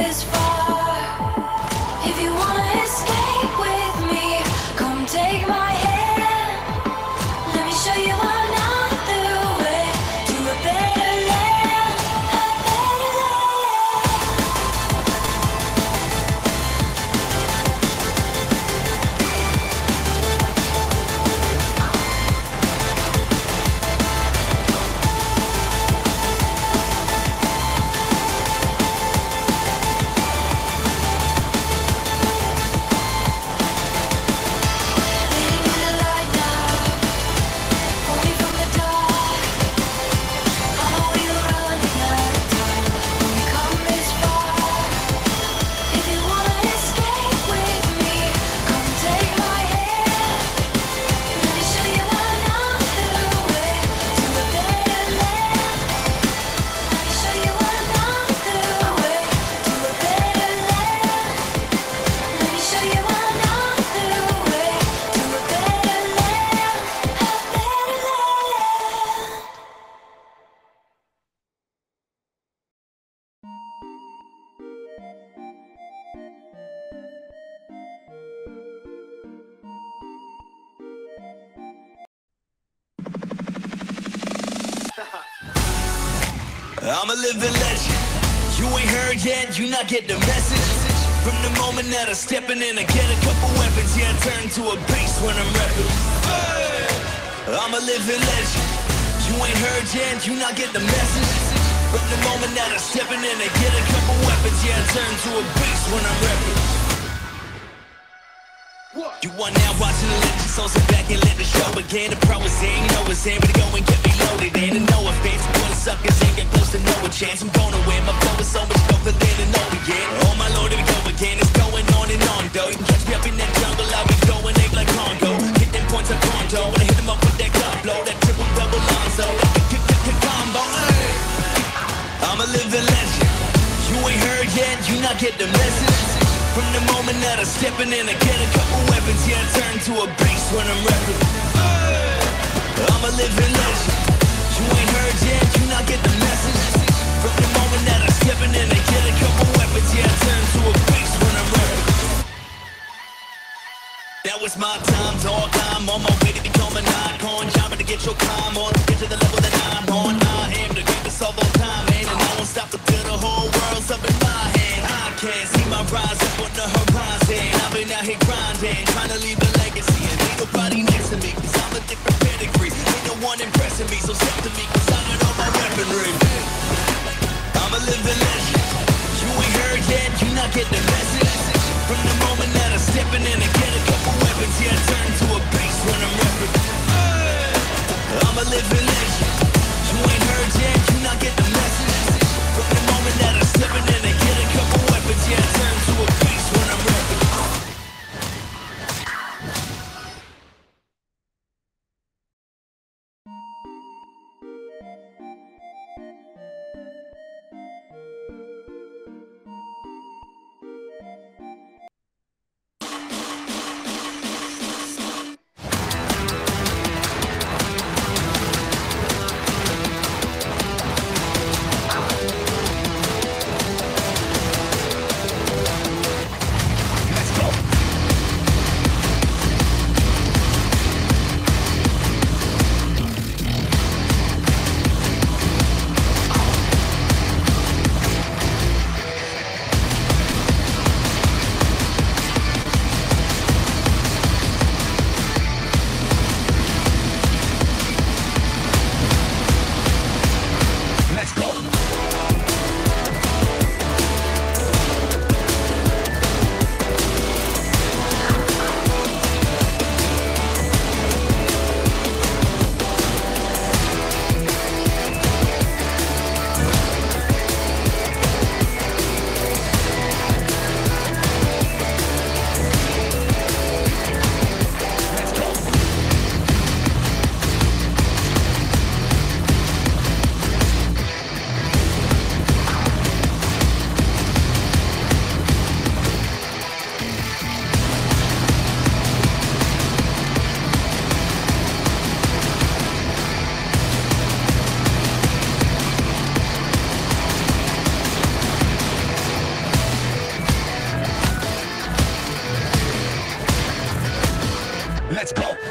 this far. If you wanna escape with me, come take my hand. Let me show you another way to a better land, a better land. Leading in the light now, pull me from the dark. I know we're running out of time when we come this far. If you wanna escape with me, come take my hand. Let me show you another way to a better land. Let me show you another way to a better land. Let me show you another way to a better land, a better land. I'm a living legend. You ain't heard yet, you not get the message. From the moment that I steppin' in, I get a couple weapons. Yeah, I turn to a beast when I'm reppin'. Hey! I'm a living legend. You ain't heard yet, you not get the message. From the moment that I steppin' in, I get a couple weapons. Yeah, I turn to a beast when I'm reppin'. You are now watching the legend, so sit back and let the show begin. The pro is in, you know it's in, but go and get me loaded in. And no offense, when the suckers ain't get close to no a chance. I'm gonna win, my flow is so much doper than an old again. Oh my lord, here we go again, it's going on and on though. You can catch me up in that jungle, I'll be going ape like Congo. Hit them points like Congo, when I hit them up with that club blow, that triple double Lonzo, that combo. Ay. I'm a living legend. You ain't heard yet, you not get the message. From the moment that I steppin' in, I get a couple weapons. Yeah, I turn to a beast when I'm reppin'. Hey! I'm a living legend. You ain't heard yet, you not get the message. From the moment that I steppin' in, I get a couple weapons. Yeah, I turn to a beast when I'm reppin'. Now it's my time, dog. I'm on my way to become an icon. Jobbing to get your climb on, get to the level that I'm on. I am the greatest of all time, man, and I won't stop till the whole world's up in my hand. I can't see my rise up on the horizon. I've been out here grinding, trying to leave a legacy, and ain't nobody next to me, cause I'm a different pedigree. Ain't no one impressing me, so step to me, cause I got all my weaponry. I'm a living legend. You ain't heard yet, you not get the message. From the moment that I'm stepping in, I get a couple weapons. Yeah, I turn to a beast when I'm reppin'. Hey! I'm a living legend. You ain't heard yet, you not get the message. From the moment that I'm stepping in, I get a couple weapons. Yeah, I turn to a beast when I'm reppin'. let's go.